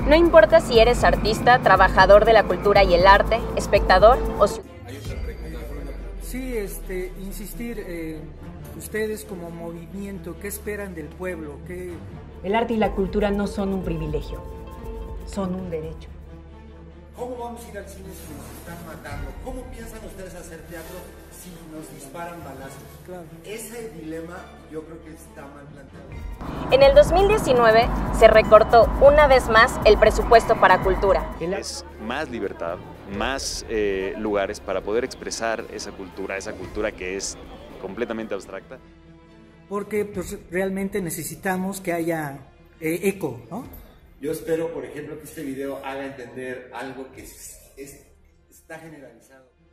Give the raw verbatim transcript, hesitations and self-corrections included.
No importa si eres artista, trabajador de la cultura y el arte, espectador o ciudadano. Sí, este, insistir, eh, ustedes como movimiento, ¿qué esperan del pueblo? ¿Qué... El arte y la cultura no son un privilegio, son un derecho. ¿Cómo vamos a ir al cine si nos están matando? ¿Cómo piensan ustedes hacer teatro si nos disparan balazos? Claro. Ese dilema yo creo que está mal planteado. En el dos mil diecinueve se recortó una vez más el presupuesto para cultura. Es más libertad, más eh, lugares para poder expresar esa cultura, esa cultura que es completamente abstracta. Porque pues, realmente necesitamos que haya eh, eco, ¿no? Yo espero, por ejemplo, que este video haga entender algo que es, es, está generalizado.